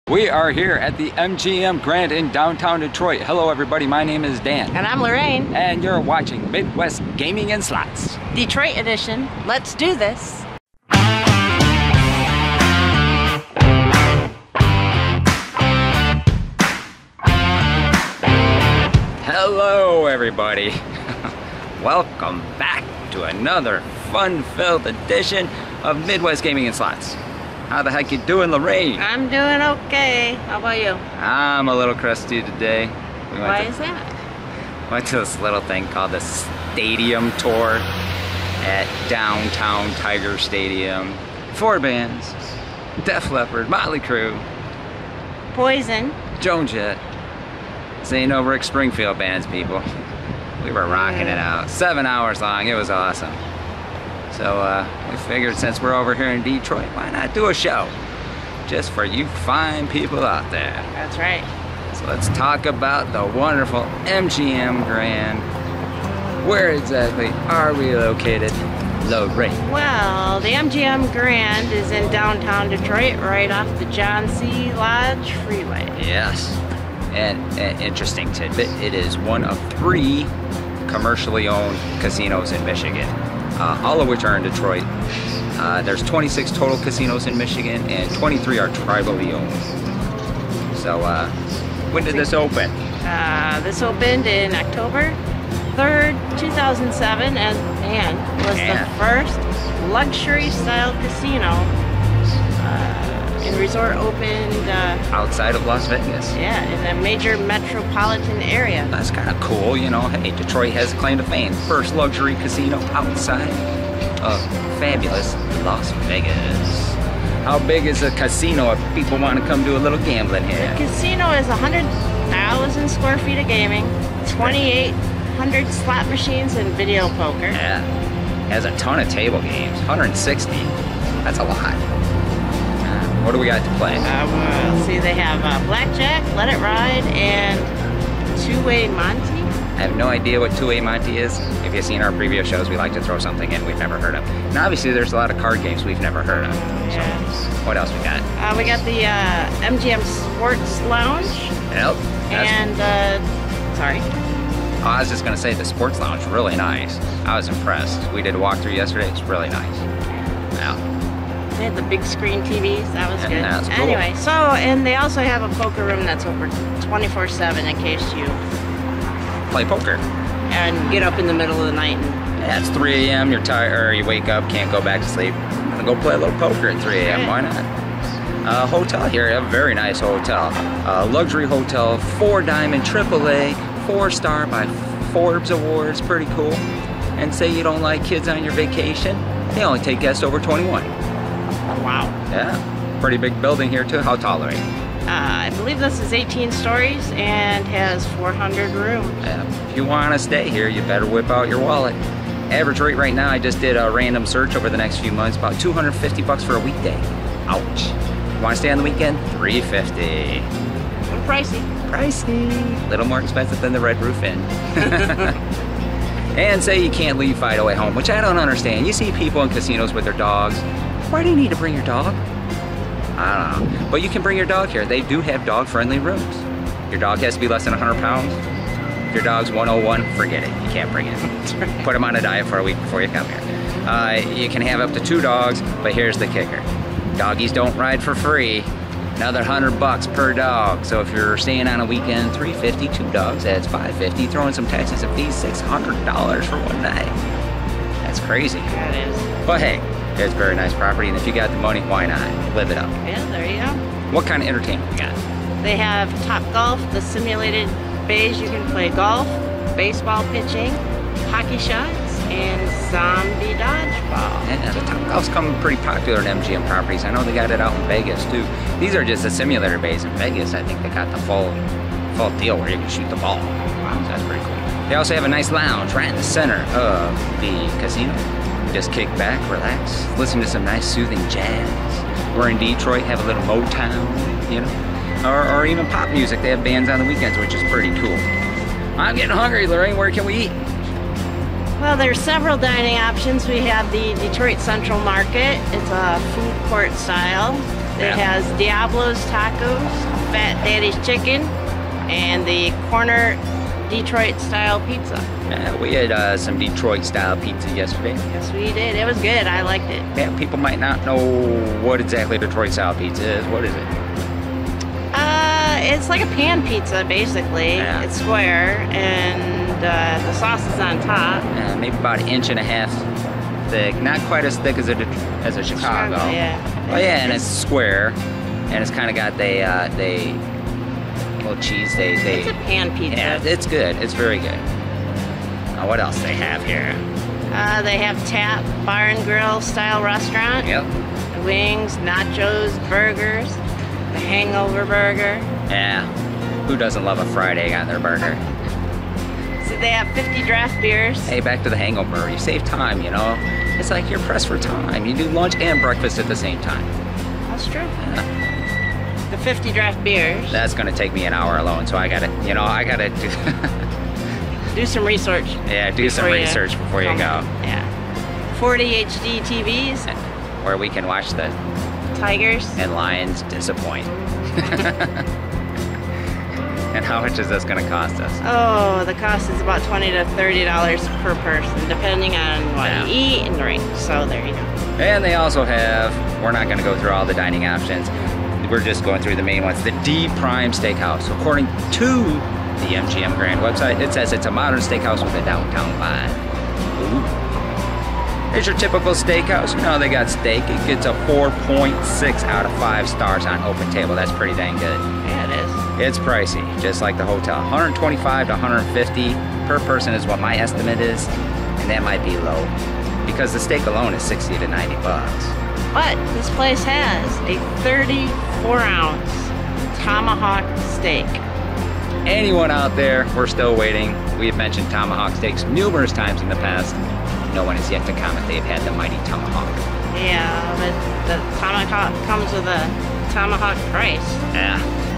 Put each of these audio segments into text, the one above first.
We are here at the MGM Grand in downtown Detroit. Hello everybody, my name is Dan. And I'm Lorraine. And you're watching Midwest Gaming and Slots. Detroit edition. Let's do this. Hello everybody. Welcome back to another fun-filled edition of Midwest Gaming and Slots. How the heck you doing, Lorraine? I'm doing okay. How about you? I'm a little crusty today. Why is that? Went to this little thing called the Stadium Tour at downtown Tiger Stadium. 4 bands: Def Leppard, Motley Crue, Poison, Joan Jett, St. Rick Springfield bands, people. We were rocking it out. 7 hours long. It was awesome. So we figured since we're over here in Detroit, why not do a show just for you fine people out there. That's right. So let's talk about the wonderful MGM Grand. Where exactly are we located, Lorraine? Well, the MGM Grand is in downtown Detroit, right off the John C. Lodge Freeway. Yes. And an interesting tidbit, it is one of 3 commercially owned casinos in Michigan. All of which are in Detroit. There's 26 total casinos in Michigan, and 23 are tribally owned. So, when did this open? This opened in October 3rd, 2007, and was the first luxury-style casino. And resort opened outside of Las Vegas. Yeah, in a major metropolitan area. That's kind of cool, you know. Hey, Detroit has a claim to fame. First luxury casino outside of fabulous Las Vegas. How big is a casino if people want to come do a little gambling here? The casino is 100,000 square feet of gaming, 2,800 slot machines, and video poker. Yeah, has a ton of table games, 160. That's a lot. What do we got to play? Let's see, they have Blackjack, Let It Ride, and Two-Way Monty. I have no idea what Two-Way Monty is. If you've seen our previous shows, we like to throw something in we've never heard of. And obviously there's a lot of card games we've never heard of. Yes. So, what else we got? We got the MGM Sports Lounge. Yep. And, sorry. Oh, I was just going to say, the Sports Lounge, really nice. I was impressed. We did a walkthrough yesterday. It's really nice. Wow. They had the big screen TVs, that was good. That's cool. Anyway, so, and they also have a poker room that's open 24/7 in case you play poker and get up in the middle of the night. Yeah, it's 3 a.m., you're tired, or you wake up, can't go back to sleep. I'm gonna go play a little poker at 3 a.m., why not? Hotel here, a very nice hotel. Luxury hotel, 4-diamond AAA, 4-star by Forbes Awards, pretty cool. And say you don't like kids on your vacation, they only take guests over 21. Wow. Yeah, pretty big building here too. How tall are you? I believe this is 18 stories and has 400 rooms. Yeah. If you want to stay here, you better whip out your wallet. Average rate right now, I just did a random search over the next few months, about $250 for a weekday. Ouch. Want to stay on the weekend? $350. Pricey. Pricey. A little more expensive than the Red Roof Inn. And say you can't leave Fido at home, which I don't understand. You see people in casinos with their dogs. Why do you need to bring your dog? I don't know. But you can bring your dog here. They do have dog-friendly rooms. Your dog has to be less than 100 pounds. If your dog's 101, forget it. You can't bring it. Put him on a diet for a week before you come here. You can have up to 2 dogs, but here's the kicker. Doggies don't ride for free. Another $100 per dog. So if you're staying on a weekend, $350, 2 dogs, that's $550. Throw in some taxes and fees, $600 for one night. That's crazy. That is. But hey, it's a very nice property, and if you got the money, why not? Live it up. Yeah, there you go. What kind of entertainment we got? They have Top Golf, the simulated bays you can play golf, baseball pitching, hockey shots, and zombie dodgeball. Yeah, the Top Golf's coming pretty popular in MGM properties. I know they got it out in Vegas too. These are just the simulator bays in Vegas. I think they got the full deal where you can shoot the ball. Wow, so that's pretty cool. They also have a nice lounge right in the center of the casino. Just kick back, relax, listen to some nice soothing jazz. We're in Detroit, have a little Motown, you know, or even pop music. They have bands on the weekends, which is pretty cool. I'm getting hungry, Lorraine. Where can we eat? Well, there's several dining options. We have the Detroit Central Market. It's a food court style. It has Diablo's Tacos, Fat Daddy's Chicken, and the Corner Detroit style pizza. Yeah, we had some Detroit style pizza yesterday. Yes, we did. It was good. I liked it. Yeah, people might not know what exactly Detroit style pizza is. What is it? It's like a pan pizza, basically. Yeah. It's square, and the sauce is on top. Yeah, maybe about 1.5 inches thick. Not quite as thick as a Chicago. Yeah. Oh yeah, and it's square, and it's kind of got they little cheese. It's a pan pizza. Yeah, it's good. It's very good. Now, what else they have here? They have Tap Bar and Grill style restaurant. Yep. Wings, nachos, burgers, the Hangover Burger. Yeah. Who doesn't love a fried egg on their burger? So they have 50 draft beers. Hey, back to the hangover. You save time, you know? It's like you're pressed for time. You do lunch and breakfast at the same time. That's true. Yeah. The 50 draft beers. That's gonna take me an hour alone, so I gotta do... Do some research. Yeah, do some research before you go. Yeah. 40 HD TVs. Where we can watch the Tigers. and Lions disappoint. And how much is this going to cost us? Oh, the cost is about $20 to $30 per person, depending on what you eat and drink. So there you go. And they also have, we're not going to go through all the dining options. We're just going through the main ones. The D Prime Steakhouse. According to the MGM Grand website, it says it's a modern steakhouse with a downtown vibe. Ooh. Here's your typical steakhouse. You know, they got steak. It gets a 4.6 out of 5 stars on Open Table. That's pretty dang good. Yeah, it is. It's pricey, just like the hotel. 125 to 150 per person is what my estimate is, and that might be low because the steak alone is 60 to 90 bucks. But this place has a 34-ounce tomahawk steak. Anyone out there, we're still waiting. We've mentioned tomahawk steaks numerous times in the past. No one has yet to comment they've had the mighty tomahawk. Yeah, but the tomahawk comes with a tomahawk price. Yeah.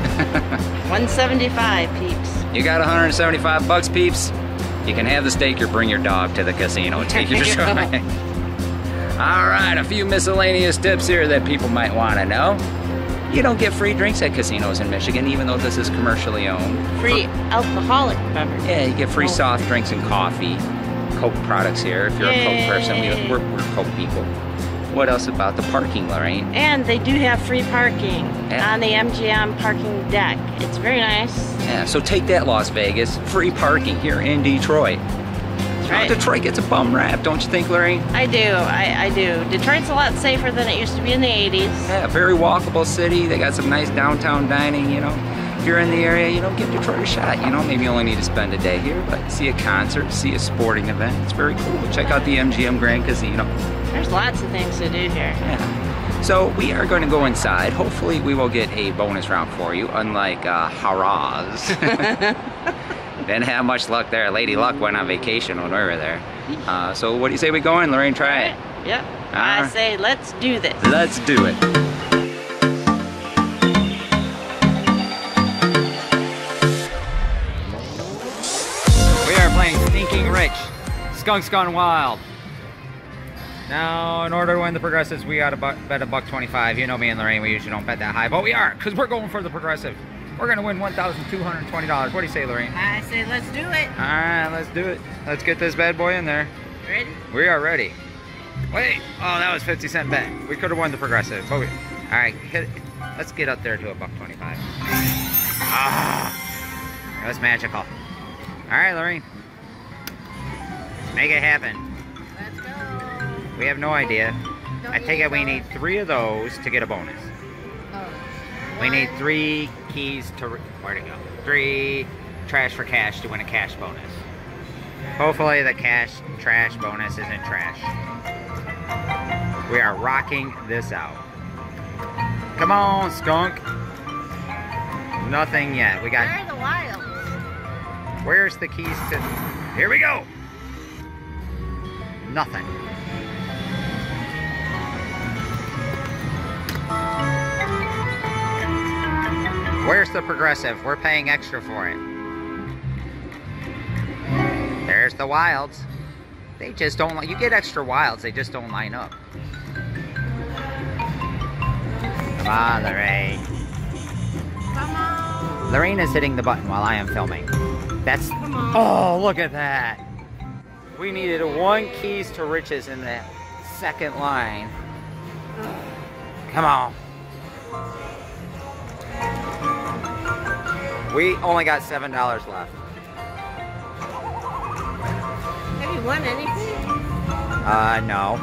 175, peeps. You got 175 bucks, peeps? You can have the steak or bring your dog to the casino and take your try. All right, a few miscellaneous tips here that people might want to know. You don't get free drinks at casinos in Michigan, even though this is commercially owned. Free alcoholic beverage. Yeah, you get free soft drinks and coffee. Coke products here. If you're a Coke person, we're Coke people. What else about the parking, Lorraine? And they do have free parking on the MGM parking deck. It's very nice. Yeah, so take that, Las Vegas. Free parking here in Detroit. That's right. Detroit gets a bum rap, don't you think, Lorraine? I do. I do. Detroit's a lot safer than it used to be in the 80s. Yeah, very walkable city. They got some nice downtown dining, you know. If you're in the area, you know, give Detroit a shot. You know, maybe you only need to spend a day here, but see a concert, see a sporting event. It's very cool. Check out the MGM Grand Casino. There's lots of things to do here. Yeah. So we are going to go inside. Hopefully we will get a bonus round for you, unlike Haraz. Didn't have much luck there. Lady Luck went on vacation when we were there. So what do you say we go in, Lorraine? Try it. Yep. I say let's do this. Let's do it. Playing Stinking Rich. Skunks Gone Wild. Now, in order to win the progressives, we gotta bet $1.25. You know me and Lorraine, we usually don't bet that high, but we are, because we're going for the progressive. We're gonna win $1,220. What do you say, Lorraine? I say let's do it. All right, let's do it. Let's get this bad boy in there. Ready? We are ready. Wait, oh, that was 50-cent bet. We could have won the progressive, but we, all right, let's get up there to $1.25. Ah, that was magical. All right, Lorraine. Make it happen. Let's go. We have no idea. I take it we need 3 of those to get a bonus. Oh. We need 3 keys to... Where'd it go? 3 trash for cash to win a cash bonus. Hopefully the trash bonus isn't trash. We are rocking this out. Come on, skunk. Nothing yet. We got... Where are the wilds? Where's the keys to... Here we go! Nothing. Where's the progressive? We're paying extra for it. There's the wilds. They just don't... You get extra wilds, they just don't line up. Come on, Lorraine. Come on. Lorraine is hitting the button while I am filming. That's... Oh, look at that. We needed 1 keys to riches in that second line. Come on. We only got $7 left. Have you won anything? No.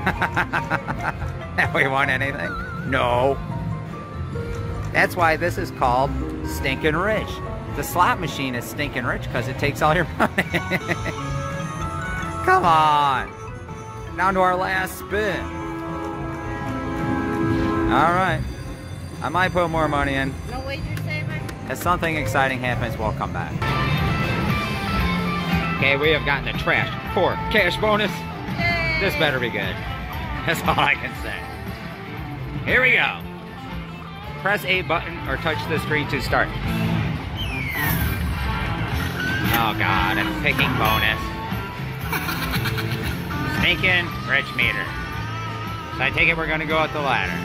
Have we won anything? No. That's why this is called Stinkin' Rich. The slot machine is stinking rich because it takes all your money. Come on. Down to our last spin. Alright. I might put more money in. No wager saver? If something exciting happens, we'll come back. Okay, we have gotten the trash 4 cash bonus. Yay. This better be good. That's all I can say. Here we go. Press A button or touch the screen to start. Oh God, a picking bonus. Stinking rich meter. So I take it we're gonna go up the ladder.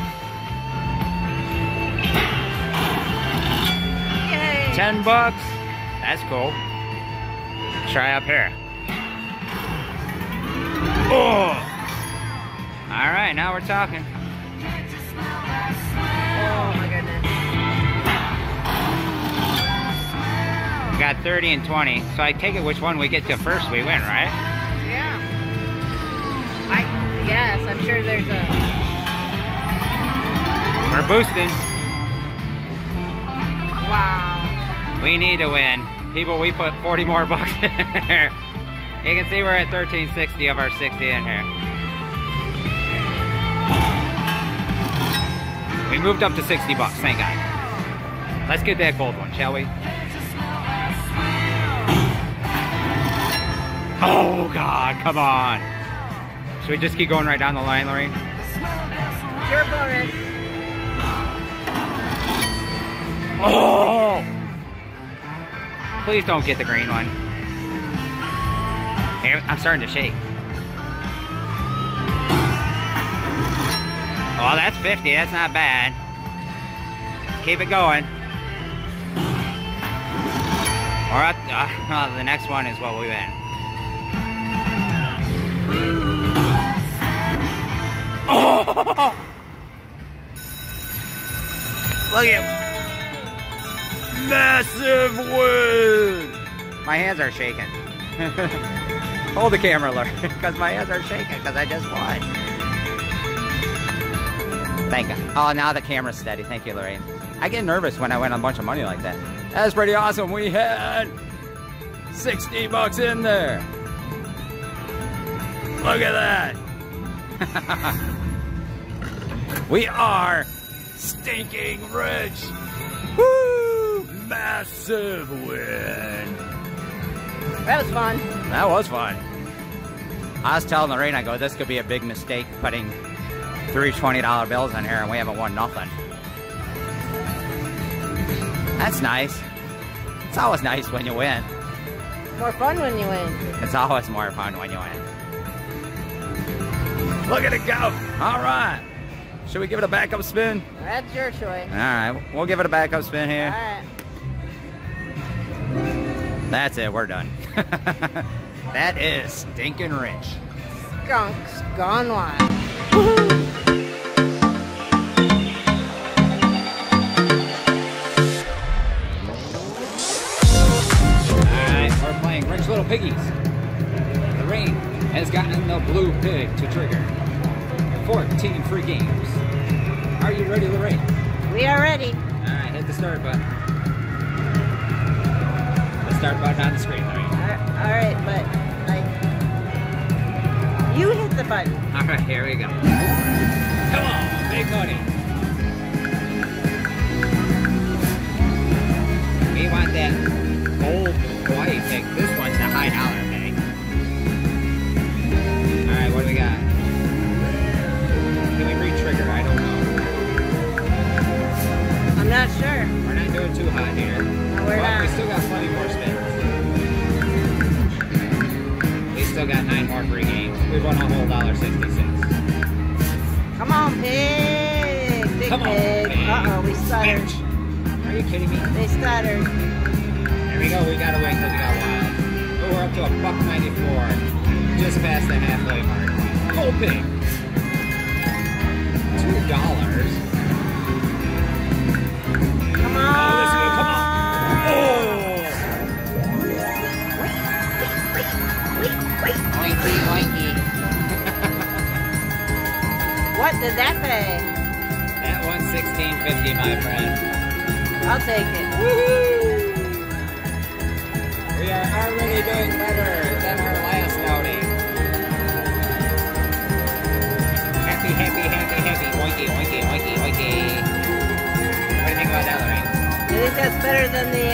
Yay. $10. That's cool. Try up here. Oh! Alright, now we're talking. Oh my goodness. We got 30 and 20, so I take it which one we get to first we win, right? Yeah. Yes, I'm sure there's a... We're boosting. Wow. We need to win. People, we put 40 more bucks in here. You can see we're at 1360 of our 60 in here. We moved up to 60 bucks, thank God. Let's get that gold one, shall we? Oh God, come on. Should we just keep going right down the line, Lorraine? Your bonus. Oh! Please don't get the green one. Here, I'm starting to shake. Oh, that's 50. That's not bad. Keep it going. Or the next one is what we win. Oh! Look at him. Massive win! My hands are shaking. Hold the camera, Lorraine, because my hands are shaking because I just won. Thank God. Oh, now the camera's steady. Thank you, Lorraine. I get nervous when I win a bunch of money like that. That's pretty awesome. We had 60 bucks in there. Look at that. We are stinking rich. Woo! Massive win. That was fun. That was fun. I was telling Lorraine, I go, this could be a big mistake putting 3 $20 bills in here and we haven't won nothing. That's nice. It's always nice when you win. More fun when you win. It's always more fun when you win. Look at it go. All right. Should we give it a backup spin? That's your choice. All right. We'll give it a backup spin here. All right. That's it. We're done. That is stinking rich. Skunks gone wild. Alright, we're playing Rich Little Piggies. Lorraine has gotten the blue pig to trigger. 14 free games. Are you ready, Lorraine? We are ready. Alright, hit the start button. The start button on the screen, Lorraine. All right, but like, you hit the button. Alright, here we go. Come on, big money. We want that gold Hawaii pig. This one's the high dollar pig. Alright, what do we got? Can we re-trigger? I don't know. I'm not sure. We're not doing too hot here. No, we're not. We still got plenty more spins. We still got 9 more free games. We won a whole $1.66. Come on, pig. Big Come on, pig. pig. Uh-oh, we stuttered. Ouch. Are you kidding me? They stuttered. There we go. We gotta wait till we got wild. Oh, we're up to $1.94. Just past the halfway mark. Gold pig. $2. Come on. Oh, this is good. Come on. Oh! Oinky, oinky. What did that pay? That one's $16.50, my friend. I'll take it. Woohoo! We are already doing better than our last outing. Happy, happy, happy, happy. Oinky, oinky, oinky, oinky. What do you think about that, Lorraine? I think that's better than the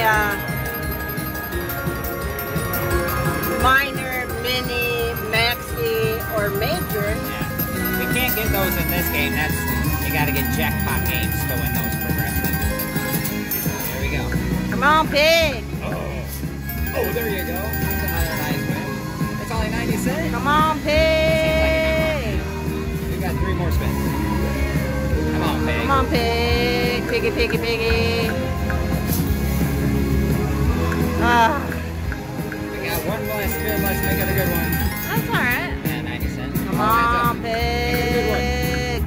minor, mini, maxi, or major. Yeah. We can't get those in this game. That's you gotta get jackpot games to win those progressives. There we go. Come on, pig. Oh, there you go. That's another nice win. That's only 90 cents. Come on, pig. We got 3 more spins. Come on, pig. Come on, pig. Piggy, piggy, piggy. Ah, We got one last spin. Let's make it a good one. that's all right. Yeah, 90 cents. Come Oh, on, that's pig.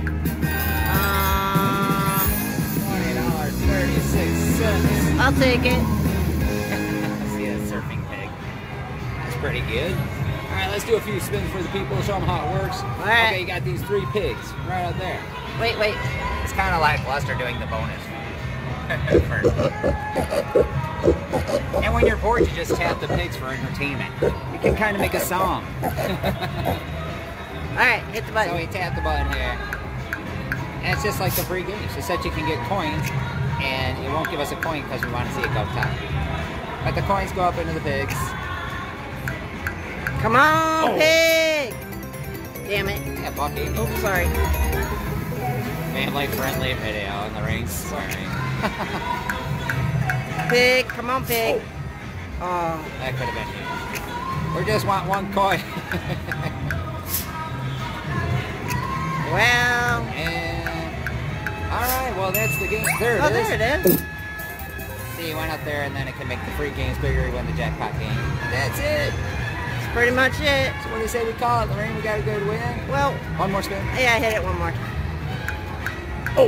$20.36. I'll take it. See that surfing pig. That's pretty good. All right, let's do a few spins for the people. Show them how it works. All right. Okay, you got these 3 pigs right out there. Wait, wait. It's kind of like Lester doing the bonus. And when you're bored, you just tap the pigs for entertainment. You can kind of make a song. All right, hit the So button. we tap the button here. And it's just like the free games. It's that you can get coins, and it won't give us a coin because we want to see it go top. But the coins go up into the pigs. Come on, Oh. pig. Damn it. Yeah, $1.80. Oops, sorry. Family friendly video and the ring swearing. Pig, come on, pig. Oh, That could have been huge. We just want 1 coin. well. And alright, well that's the game. There it Oh, is. there it is. See, you went up there and then it can make the free games bigger, you win the jackpot game. That's it. That's pretty much it. So what do you say we call it, Lorraine? We got a good win? Well, One more spin? yeah, hit it one more time. Oh!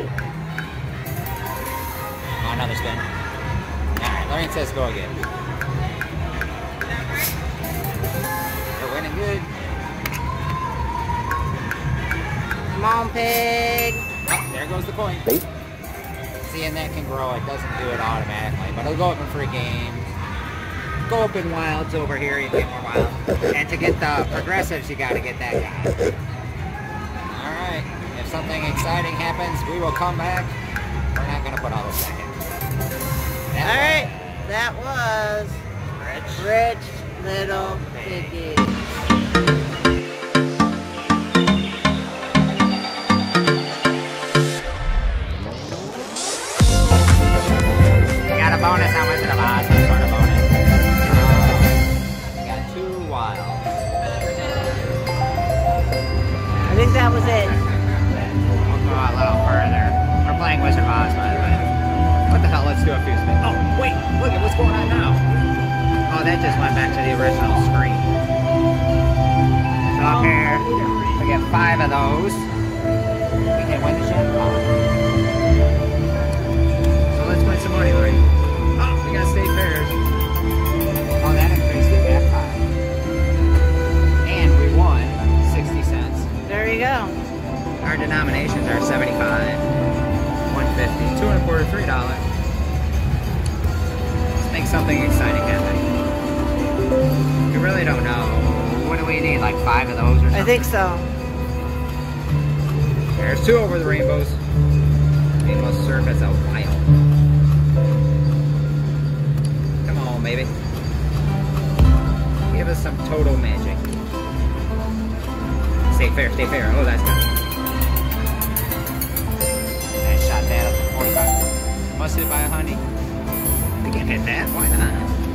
Oh, another spin. Alright, Lorraine says go again. We're winning good. Come on, pig. Oh, there goes the coin. See, and that can grow. It doesn't do it automatically, but it'll go up in free games. Go up in wilds over here, you get more wild. And to get the progressives, you gotta get that guy. Alright, if something exciting happens, we will come back. We're not gonna put all the seconds. All right, that was Rich Little Piggy. Got a bonus on Wizard of Oz, some sort of bonus. Got 2 wilds. I think that was it. We'll go a little further. We're playing Wizard of Oz, by the way. What the hell, let's do a few spins. Oh, wait, look at what's going on now. Oh, that just went back to the original screen. So up here, we get 5 of those. We can win the jackpot. So let's win some money, Lori. Oh, we got state fairs. Oh, that increased the jackpot. And we won 60 cents. There you go. Our denominations are 75, 150, 2 1/4, $3. Let's make something exciting happen. We really don't know. What do we need? Like 5 of those or something? I think so. There's 2 over the rainbows. Rainbow surf as a wild. Come on, baby. Give us some total magic. Stay fair, stay fair. Oh, that's good. I shot that up to 45. Must hit by a honey. We can hit that, why not?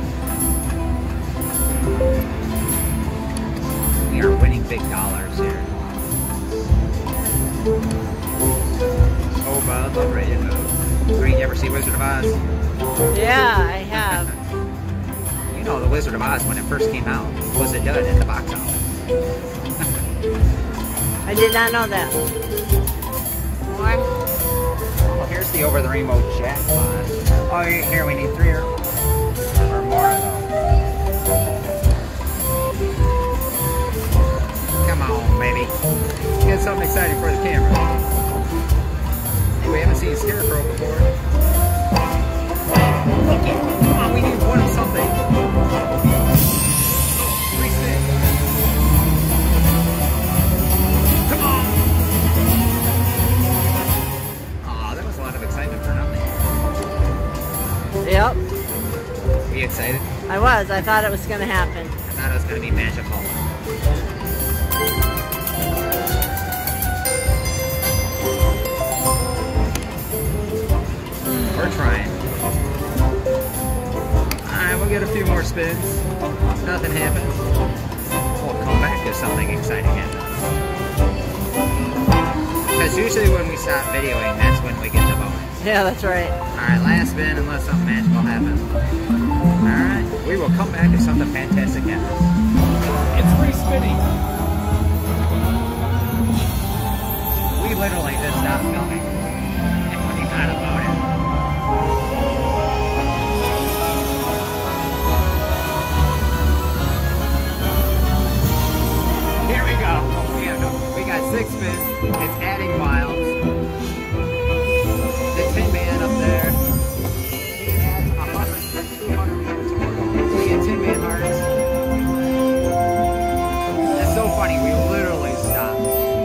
We are winning big dollars here. Oh, Bud, the Red Move. Green, you ever see Wizard of Oz? Yeah, I have. You know, the Wizard of Oz, when it first came out, was a dud at the box office. I did not know that. More? Well, here's the Over the Rainbow jackpot. Oh, here we need 3 or more of those. Come on, baby. Get something exciting for the camera. Hey, we haven't seen Scarecrow before. Come on, we need one of something. 3 spins. Come on. Aw, that was a lot of excitement for nothing. Yep. Were you excited? I was. I thought it was going to happen. I thought it was going to be magical. We're trying. Alright, we'll get a few more spins. If nothing happens, we'll come back if something exciting happens. Because usually when we stop videoing, that's when we get the bonus. Yeah, that's right. Alright, last spin unless something magical happens. Alright, we will come back if something fantastic happens. It's free spinning. We literally just stopped filming. And what you got about it? Here we go. We got 6 spins. It's adding wilds. The Tin Man up there. He adds 100, 200 minutes more. We get Tin Man hearts. That's so funny. We literally stopped.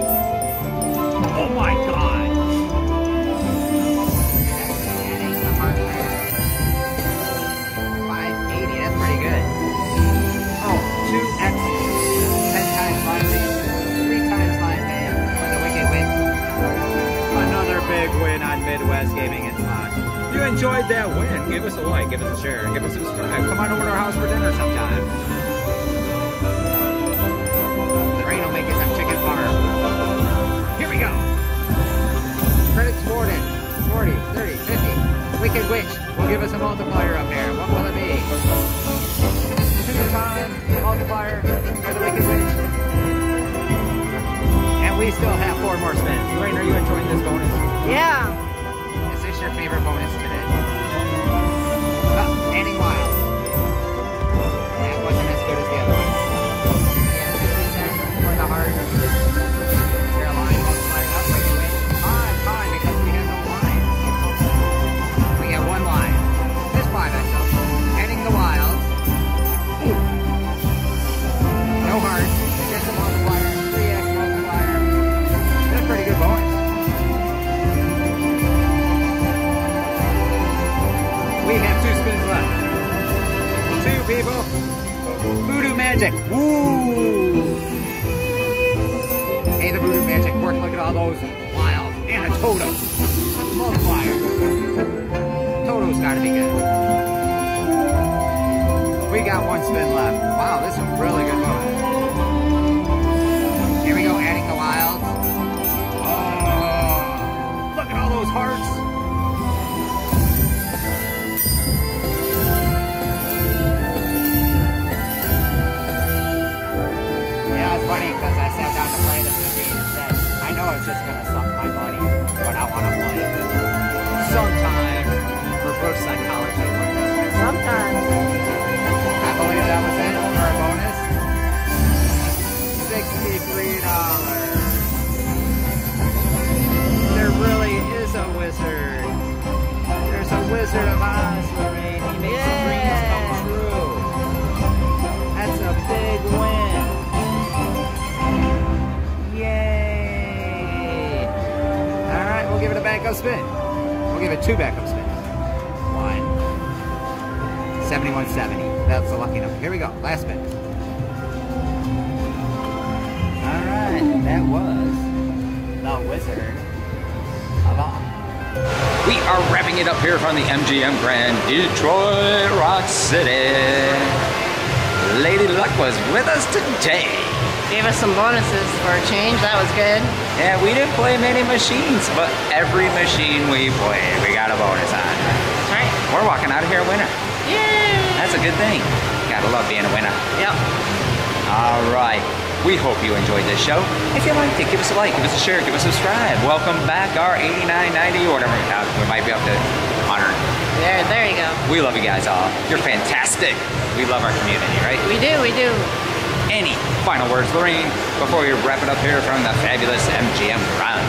Oh my god. Adding the heart there. 580. That's pretty good. Oh, 2x. 10 times live band. 3 times live band when the Wicked wins. Another big win on Midwest Gaming and Slots. If you enjoyed that win, give us a like, give us a share, give us a subscribe. Come on over to our house for dinner sometime. The rain will make it some chicken farm. Here we go. Credits awarded. 40, 30, 50. Wicked Witch will give us a multiplier up there. What will it be? 2-time multiplier for the Wicked Witch. And we still have 4 more spins. Lorraine, are you enjoying this bonus? Yeah. Is this your favorite bonus today? Adding wild. That wasn't as good as the other one. Yeah, 50 cents for the heart. Your line multiplier up, Wicked Witch. Fine, because we have no line. We have 1 line. Just 5 extra. Adding the wild. No heart. Just a multiplier. 3x multiplier. That's a pretty good bonus. We have 2 spins left. 2 people. Voodoo Magic. Woo! Hey, the Voodoo Magic worked. Look at all those wild. And a Toto. Multiplier. Toto's gotta be good. We got 1 spin left. Wow, this is a really good bonus. Here we go, adding the wilds. Oh, look at all those hearts. Yeah, it's funny because I sat down to play this movie and said, I know it's just going to suck my money, but I want to play it. Sometimes reverse psychology works. Sometimes. I believe that was it for a bonus. $63. There really is a wizard. There's a Wizard of Oz, Lorraine. He makes dreams come true. That's a big win. Yay! Alright, we'll give it a backup spin. We'll give it 2 backup spins. 1. 7170. That's a lucky number. Here we go. Last spin. Alright, that was the Wizard of Oz. We are wrapping it up here from the MGM Grand Detroit Rock City. Lady Luck was with us today. Gave us some bonuses for a change. That was good. Yeah, we didn't play many machines, but every machine we played, we got a bonus on. That's right. We're walking out of here a winner. Yay! That's a good thing. Gotta love being a winner. Yep. All right. We hope you enjoyed this show. If you liked it, give us a like, give us a share, give us a subscribe. Welcome back our 89, 90, or whatever. We might be up to 100. There you go. We love you guys all. You're fantastic. We love our community, right? We do, we do. Any final words, Lorraine, before we wrap it up here from the fabulous MGM run?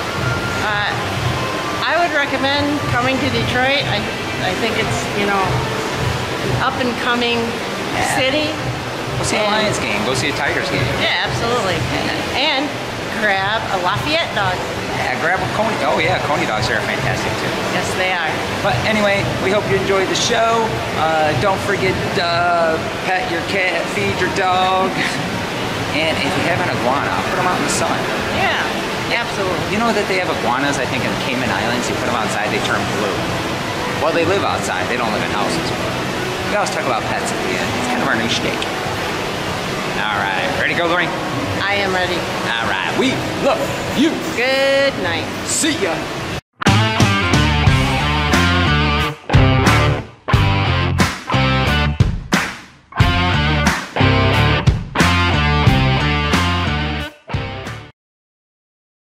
I would recommend coming to Detroit. I think it's, you know, an up and coming city. Go see a Lions game. Go see a Tigers game. Yeah, absolutely. And grab a Lafayette dog. Yeah, grab a Coney. Oh yeah, Coney dogs are fantastic too. Yes, they are. But anyway, we hope you enjoyed the show. Don't forget to pet your cat, feed your dog, and if you have an iguana, put them out in the sun. Yeah, absolutely. You know that they have iguanas, I think, in the Cayman Islands. You put them outside, they turn blue. Well, they live outside. They don't live in houses. We always talk about pets at the end. It's kind of our new shtick. All right, ready to go, Lorraine? I am ready. All right, we love you. Good night. See ya.